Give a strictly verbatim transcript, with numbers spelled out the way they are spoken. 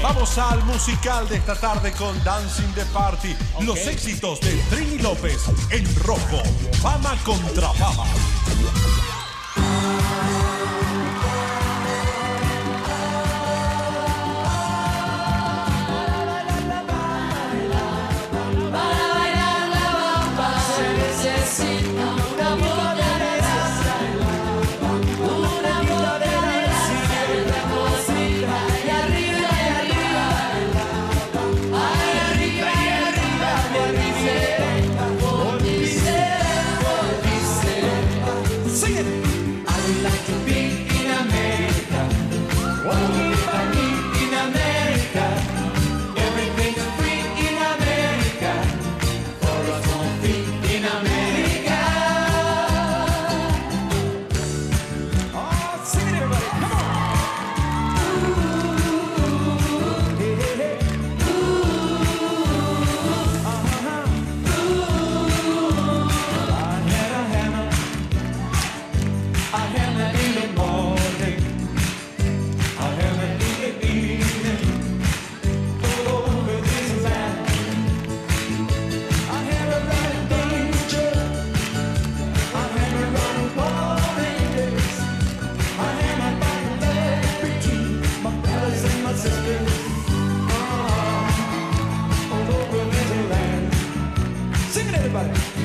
Vamos al musical de esta tarde con Dancing the Party. Okay. Los éxitos de Trini López en rojo. Fama contra fama. Everybody.